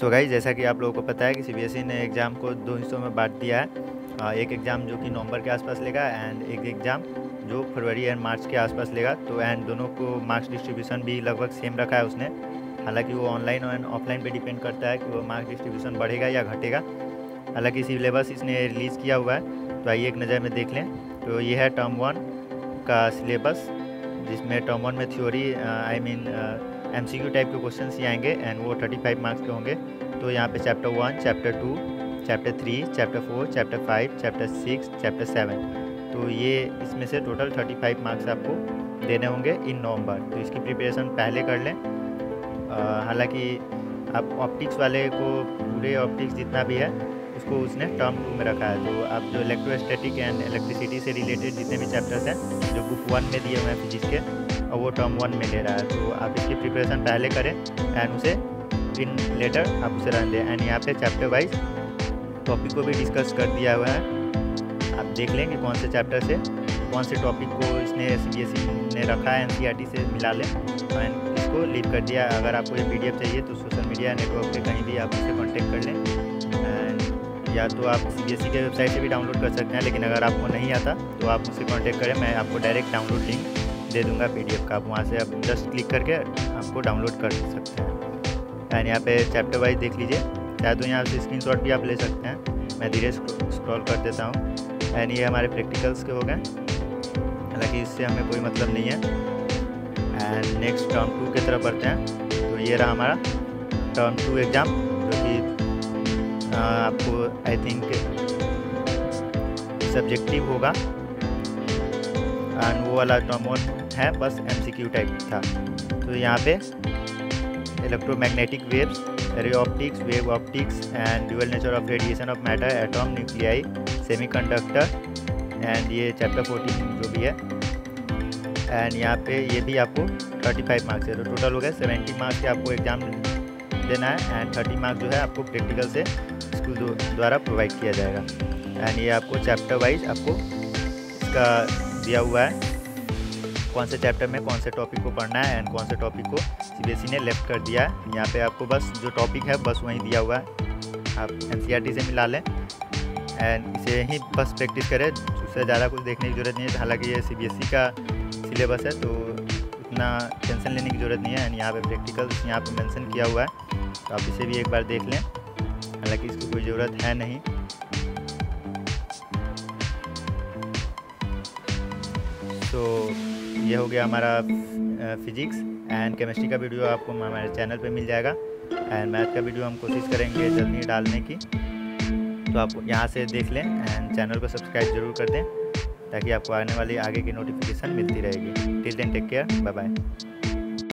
So guys, जैसा कि आप लोगों को पता है कि सीबीएसई ने एग्ज़ाम को दो हिस्सों में बांट दिया है। एक एग्ज़ाम जो कि नवंबर के आसपास लेगा एंड एक एग्ज़ाम जो फरवरी एंड मार्च के आसपास लेगा। तो एंड दोनों को मार्क्स डिस्ट्रीब्यूशन भी लगभग सेम रखा है उसने। हालांकि वो ऑनलाइन और ऑफलाइन पे डिपेंड करता है कि वो मार्क्स डिस्ट्रीब्यूशन बढ़ेगा या घटेगा। हालांकि सिलेबस इसने रिलीज़ किया हुआ है, तो आइए एक नज़र में देख लें। तो ये है टर्म 1 का सिलेबस, जिसमें टर्म 1 में थ्योरी MCQ टाइप के क्वेश्चन ही आएंगे एंड वो 35 मार्क्स के होंगे। तो यहाँ पे chapter 1, chapter 2, chapter 3, chapter 4, chapter 5, chapter 6, chapter 7, तो ये इसमें से टोटल 35 मार्क्स आपको देने होंगे इन नवंबर। तो इसकी प्रिपरेशन पहले कर लें। हालांकि आप ऑप्टिक्स वाले को पूरे ऑप्टिक्स जितना भी है उसको उसने टर्म 2 में रखा है। तो आप जो इलेक्ट्रोस्टैटिक एंड इलेक्ट्रिसिटी से रिलेटेड जितने भी चैप्टर्स हैं जो बुक 1 में दिए हुए हैं फिजिक्स के, और वो टर्म 1 में ले रहा है। तो आप इसकी प्रिपरेशन पहले करें एंड उसे इन लेटर आप उसे रन दें। एंड यहाँ पे चैप्टर वाइज टॉपिक को भी डिस्कस कर दिया हुआ है। आप देख लें कि कौन से चैप्टर से कौन से टॉपिक को इसने सीबीएसई ने रखा है, एनसीईआरटी से मिला लें एंड इसको लीव कर दिया। अगर आपको ये पीडीएफ चाहिए तो सोशल मीडिया नेटवर्क पे कहीं भी आप उससे कॉन्टेक्ट कर लें एंड या तो आप सीबीएसई के वेबसाइट से भी डाउनलोड कर सकते हैं। लेकिन अगर आपको नहीं आता तो आप मुझसे कॉन्टेक्ट करें, मैं आपको डायरेक्ट डाउनलोड लिंक दे दूंगा पीडीएफ का। आप वहाँ से आप जस्ट क्लिक करके आपको डाउनलोड कर सकते हैं। एंड यहाँ पे चैप्टर वाइज देख लीजिए, चाहे तो यहाँ से स्क्रीनशॉट भी आप ले सकते हैं। मैं धीरे स्क्रॉल कर देता हूँ। एंड ये हमारे प्रैक्टिकल्स के हो गए, हालांकि इससे हमें कोई मतलब नहीं है। एंड नेक्स्ट टर्म 2 की तरफ बढ़ते हैं। तो ये रहा हमारा टर्म 2 एग्ज़ाम, जो कि आपको आई थिंक सब्जेक्टिव होगा एंड वो वाला टर्म 1 है बस MCQ टाइप था। तो यहाँ पे electromagnetic waves, ray optics, wave optics and dual nature of radiation of matter, atom, nuclei, semiconductor and ये चैप्टर 14 जो भी है। एंड यहाँ पे ये भी आपको 35 मार्क्स है। तो टोटल हो गए 70 मार्क्स के आपको एग्ज़ाम देना है एंड 30 मार्क्स जो है आपको प्रैक्टिकल से स्कूल द्वारा प्रोवाइड किया जाएगा। एंड ये आपको चैप्टर वाइज आपको इसका दिया हुआ है कौन से चैप्टर में कौन से टॉपिक को पढ़ना है एंड कौन से टॉपिक को सीबीएसई ने लेफ्ट कर दिया है। यहाँ पे आपको बस जो टॉपिक है बस वहीं दिया हुआ है, आप एनसीईआरटी से मिला लें एंड इसे ही बस प्रैक्टिस करें। उससे ज़्यादा कुछ देखने की ज़रूरत नहीं है। हालांकि ये सीबीएसई का सिलेबस है तो इतना टेंशन लेने की ज़रूरत नहीं है। एंड यहाँ पे प्रैक्टिकल्स यहाँ पे मेंशन किया हुआ है, तो आप इसे भी एक बार देख लें। हालांकि इसकी कोई ज़रूरत है नहीं। तो ये हो गया हमारा फिजिक्स एंड केमिस्ट्री का वीडियो आपको हमारे चैनल पे मिल जाएगा। एंड मैथ का वीडियो हम कोशिश करेंगे जल्दी डालने की, तो आप यहाँ से देख लें एंड चैनल को सब्सक्राइब जरूर कर दें ताकि आपको आने वाली आगे की नोटिफिकेशन मिलती रहेगी। Till then take care, bye bye.